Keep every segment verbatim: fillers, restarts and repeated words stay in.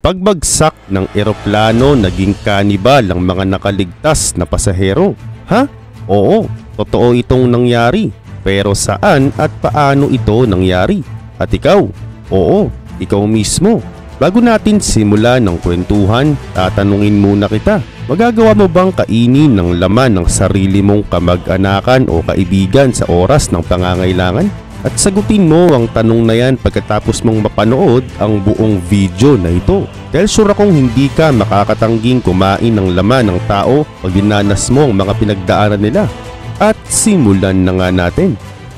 pagbagsak ng eroplano naging kanibal ang mga nakaligtas na pasahero. Ha? Oo, totoo itong nangyari. Pero saan at paano ito nangyari? At ikaw? Oo, ikaw mismo. Bago natin simula ng kwentuhan, tatanungin muna kita. Magagawa mo bang kainin ng laman ng sarili mong kamag-anakan o kaibigan sa oras ng pangangailangan? At sagutin mo ang tanong na yan pagkatapos mong mapanood ang buong video na ito. Dahil sure akong hindi ka makakatangging kumain ng laman ng tao pag dinanas mo ang mga pinagdaanan nila. At simulan na nga natin.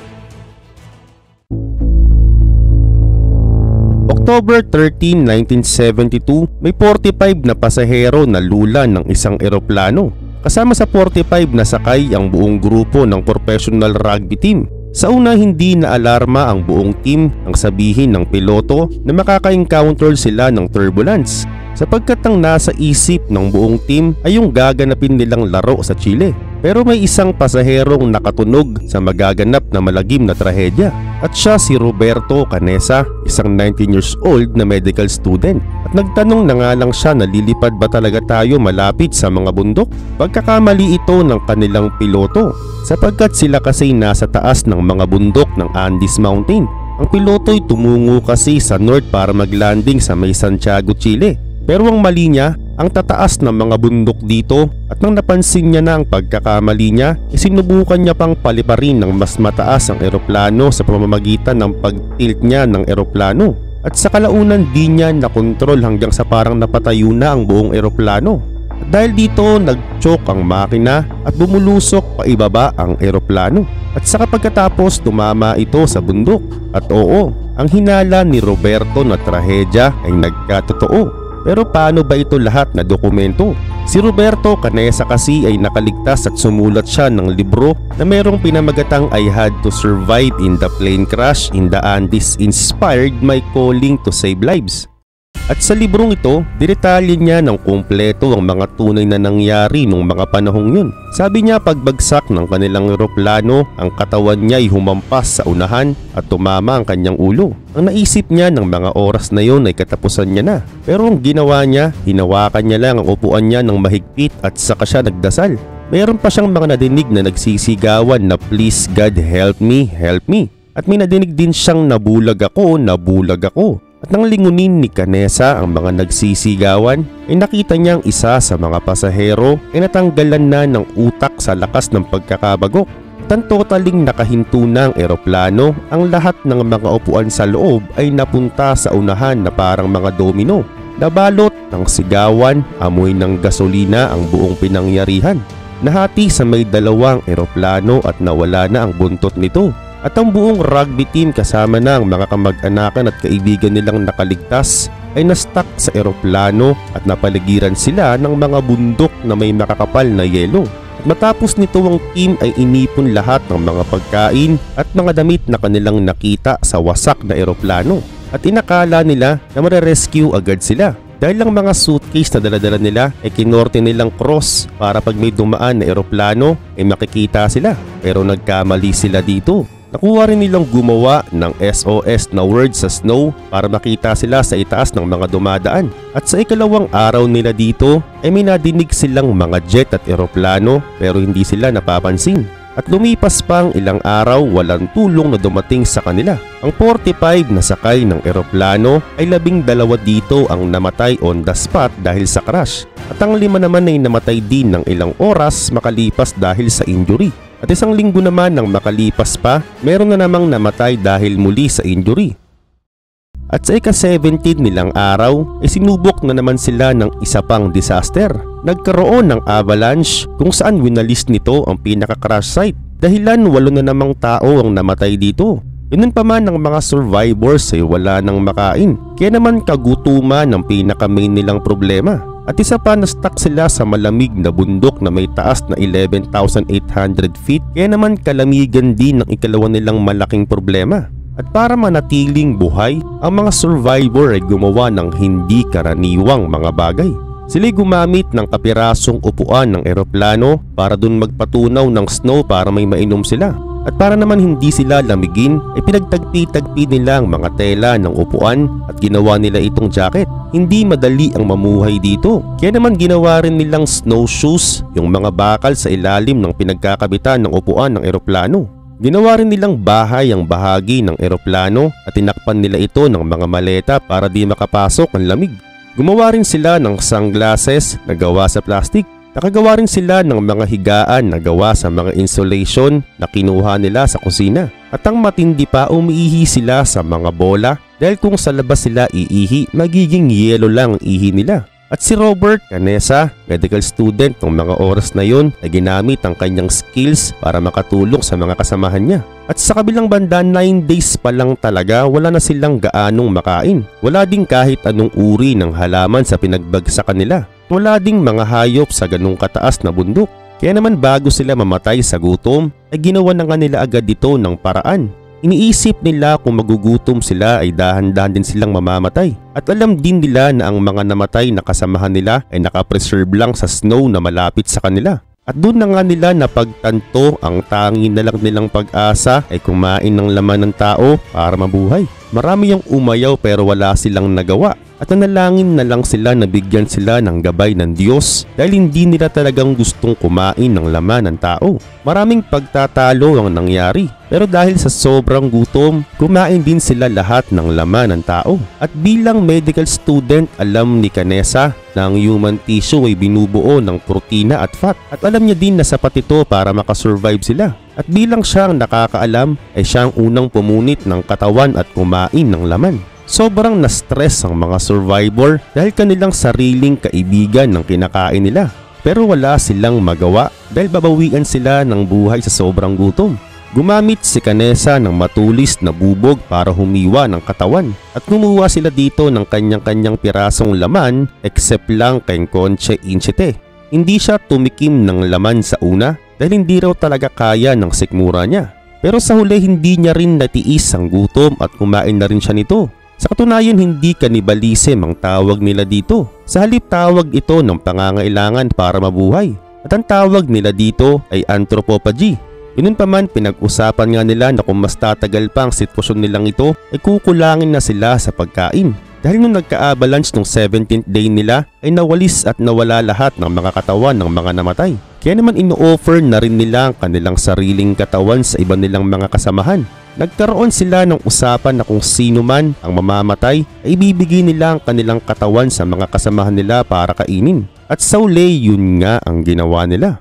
October thirteenth, nineteen seventy-two, may forty-five na pasahero na lula ng isang eroplano. Kasama sa forty-five na sakay ang buong grupo ng professional rugby team. Sa una, hindi na alarma ang buong team nang sabihin ng piloto na makaka-encounter sila ng turbulence, sapagkat ang nasa isip ng buong team ay yung gaganapin nilang laro sa Chile. Pero may isang pasaherong nakatunog sa magaganap na malagim na trahedya, at siya si Roberto Canesa, isang nineteen years old na medical student. At nagtanong na nga lang siya na lilipad ba talaga tayo malapit sa mga bundok? Pagkakamali ito ng kanilang piloto, sapagkat sila kasi nasa taas ng mga bundok ng Andes Mountain. Ang piloto'y tumungo kasi sa north para maglanding sa may Santiago, Chile. Pero ang mali niya, ang tataas ng mga bundok dito, at nang napansin niya na ang pagkakamali niya, isinubukan niya pang paliparin ng mas mataas ang eroplano sa pamamagitan ng pag-tilt niya ng eroplano. At sa kalaunan di niya nakontrol hanggang sa parang napatayo na ang buong eroplano. At dahil dito nag-choke ang makina at bumulusok paibaba ang eroplano. At sa pagkatapos tumama ito sa bundok. At oo, ang hinala ni Roberto na trahedya ay nagkatotoo. Pero paano ba ito lahat na dokumento? Si Roberto Canesa kasi ay nakaligtas at sumulat siya ng libro na merong pinamagatang I Had to Survive in the Plane Crash in the Andes Inspired My Calling to Save Lives. At sa librong ito, dinetalye niya ng kumpleto ang mga tunay na nangyari nung mga panahong yun. Sabi niya pagbagsak ng kanilang eroplano, ang katawan niya ay humampas sa unahan at tumama ang kanyang ulo. Ang naisip niya ng mga oras na yon ay katapusan niya na. Pero ang ginawa niya, hinawakan niya lang ang upuan niya ng mahigpit at saka siya nagdasal. Mayroon pa siyang mga nadinig na nagsisigawan na please God help me, help me. At may nadinig din siyang nabulag ako, nabulag ako. At nang lingunin ni Canesa ang mga nagsisigawan, ay nakita niyang isa sa mga pasahero ay natanggalan na ng utak sa lakas ng pagkakabagok. At ang totaling nakahinto na ang eroplano, ang lahat ng mga upuan sa loob ay napunta sa unahan na parang mga domino. Nabalot ng sigawan, amoy ng gasolina ang buong pinangyarihan. Nahati sa may dalawang eroplano at nawala na ang buntot nito. At ang buong rugby team kasama na ang mga kamag-anakan at kaibigan nilang nakaligtas ay na-stuck sa eroplano at napaligiran sila ng mga bundok na may makakapal na yelo. At matapos nito ang team ay inipon lahat ng mga pagkain at mga damit na kanilang nakita sa wasak na eroplano. At inakala nila na mare-rescue agad sila. Dahil lang mga suitcase na daladala nila ay kinorte nilang cross para pag may dumaan na eroplano ay makikita sila. Pero nagkamali sila dito. Nakuha rin nilang gumawa ng S O S na word sa snow para makita sila sa itaas ng mga dumadaan. At sa ikalawang araw nila dito ay may nadinig silang mga jet at eroplano pero hindi sila napapansin. At lumipas pang ilang araw walang tulong na dumating sa kanila. Ang forty-five na sakay ng eroplano ay labing dalawa dito ang namatay on the spot dahil sa crash. At ang lima naman ay namatay din ng ilang oras makalipas dahil sa injury. At isang linggo naman nang makalipas pa, meron na namang namatay dahil muli sa injury. At sa ika-seventeen nilang araw, ay sinubok na naman sila ng isa pang disaster. Nagkaroon ng avalanche kung saan winalis nito ang pinaka-crash site. Dahilan walo na namang tao ang namatay dito. Ganun pa man ang mga survivors ay wala nang makain. Kaya naman kagutuman ang pinaka-main nilang problema. At isa pa, na-stuck sila sa malamig na bundok na may taas na eleven thousand eight hundred feet. Kaya naman kalamigan din ng ikalawa nilang malaking problema. At para manatiling buhay, ang mga survivor ay gumawa ng hindi karaniwang mga bagay. Sila'y gumamit ng kapirasong upuan ng eroplano para dun magpatunaw ng snow para may mainom sila. At para naman hindi sila lamigin ay pinagtagpi-tagpi nila ang mga tela ng upuan at ginawa nila itong jacket. Hindi madali ang mamuhay dito, kaya naman ginawa rin nilang snowshoes, yung mga bakal sa ilalim ng pinagkakabitan ng upuan ng eroplano. Ginawa rin nilang bahay ang bahagi ng eroplano at tinakpan nila ito ng mga maleta para di makapasok ang lamig. Gumawa rin sila ng sunglasses na gawa sa plastic. Nakagawa rin sila ng mga higaan na gawa sa mga insulation na kinuha nila sa kusina. At ang matindi pa, umiihi sila sa mga bola dahil kung sa labas sila iihi, magiging yelo lang ang ihi nila. At si Robert Canessa, medical student ng mga oras na yun, ay ginamit ang kanyang skills para makatulong sa mga kasamahan niya. At sa kabilang banda, nine days pa lang talaga wala na silang gaanong makain. Wala ding kahit anong uri ng halaman sa pinagbagsakan nila. Wala ding mga hayop sa ganung kataas na bundok. Kaya naman bago sila mamatay sa gutom, ay ginawa na nga nila agad dito ng paraan. Iniisip nila kung magugutom sila ay dahan-dahan din silang mamamatay. At alam din nila na ang mga namatay na kasamahan nila ay nakapreserve lang sa snow na malapit sa kanila. At doon na nga nila napagtanto ang tangi na lang nilang pag-asa ay kumain ng laman ng tao para mabuhay. Marami yung umayaw pero wala silang nagawa. At nanalangin na lang sila na bigyan sila ng gabay ng Diyos dahil hindi nila talagang gustong kumain ng laman ng tao. Maraming pagtatalo ang nangyari pero dahil sa sobrang gutom, kumain din sila lahat ng laman ng tao. At bilang medical student, alam ni Canessa na ang human tissue ay binubuo ng protina at fat. At alam niya din na sapat ito para makasurvive sila. At bilang siyang nakakaalam ay siyang unang pumunit ng katawan at kumain ng laman. Sobrang na-stress ang mga survivor dahil kanilang sariling kaibigan ng kinakain nila. Pero wala silang magawa dahil babawian sila ng buhay sa sobrang gutom. Gumamit si Canessa ng matulis na bubog para humiwa ng katawan at kumuha sila dito ng kanyang-kanyang pirasong laman except lang kay Conche Inchete. Hindi siya tumikim ng laman sa una dahil hindi raw talaga kaya ng sikmura niya. Pero sa huli hindi niya rin natiis ang gutom at kumain na rin siya nito. Sa katunayan hindi kanibalism ang tawag nila dito. Sa halip tawag ito ng pangangailangan para mabuhay. At ang tawag nila dito ay anthropophagy. Yun pa man pinag-usapan nga nila na kung mas tatagal pa ang sitwasyon nilang ito ay kukulangin na sila sa pagkain. Dahil nung nagka-avalanche nung seventeenth day nila ay nawalis at nawala lahat ng mga katawan ng mga namatay. Kaya naman ino-offer na rin nila ang kanilang sariling katawan sa iba nilang mga kasamahan. Nagkaroon sila ng usapan na kung sino man ang mamamatay ay ibibigay nila ang kanilang katawan sa mga kasamahan nila para kainin. At sa uli yun nga ang ginawa nila.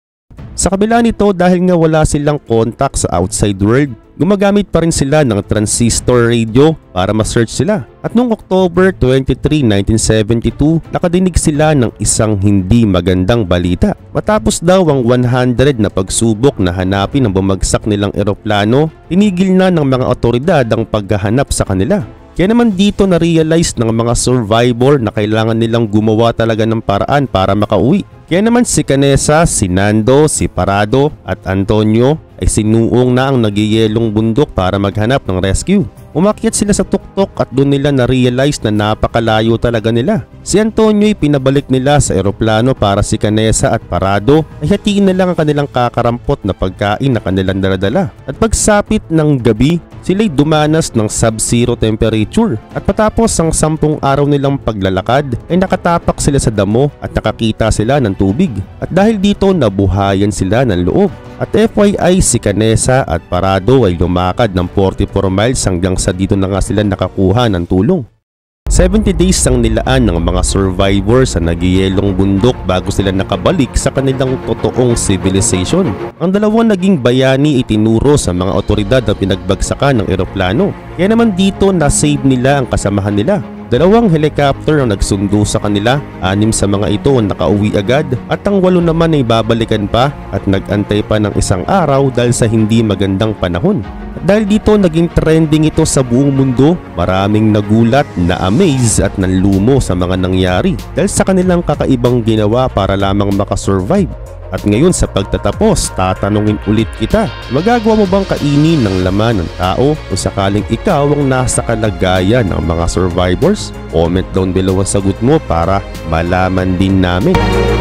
Sa kabila nito dahil nga wala silang contact sa outside world, gumagamit pa rin sila ng transistor radio para ma-search sila. At noong October twenty-third, nineteen seventy-two, nakadinig sila ng isang hindi magandang balita. Matapos daw ang one hundred na pagsubok na hanapin ang bumagsak nilang eroplano, tinigil na ng mga otoridad ang paghahanap sa kanila. Kaya naman dito na-realize ng mga survivor na kailangan nilang gumawa talaga ng paraan para makauwi. Kaya naman si Canessa, si Nando, si Parado at Antonio ay sinuong na ang nagyayelong bundok para maghanap ng rescue. Umakyat sila sa tuktok at doon nila na-realize na napakalayo talaga nila. Si Antonio ay pinabalik nila sa eroplano para si Canessa at Parado ay hatiin na lang ang kanilang kakarampot na pagkain na kanilang daladala. At pagsapit ng gabi, sila'y dumanas ng sub-zero temperature. At patapos ang sampung araw nilang paglalakad ay nakatapak sila sa damo at nakakita sila ng tubig. At dahil dito nabuhayan sila ng loob. At F Y I si Canessa at Parado ay lumakad ng forty-four miles hanggang sa dito na nga sila nakakuha ng tulong. seventy days ang nilaan ng mga survivor sa nagyayelong bundok bago sila nakabalik sa kanilang totoong civilization. Ang dalawang naging bayani itinuro sa mga otoridad na pinagbagsakan ng eroplano. Kaya naman dito na-save nila ang kasamahan nila. Dalawang helicopter ang nagsundo sa kanila, anim sa mga ito ang nakauwi agad at ang walo naman ay babalikan pa at nag-antay pa ng isang araw dahil sa hindi magandang panahon. At dahil dito naging trending ito sa buong mundo, maraming nagulat, na-amaze at nanlumo sa mga nangyari dahil sa kanilang kakaibang ginawa para lamang makasurvive. At ngayon sa pagtatapos, tatanungin ulit kita, magagawa mo bang kainin ng laman ng tao kung sakaling ikaw ang nasa kalagayan ng mga survivors? Comment down below ang sagot mo para malaman din namin.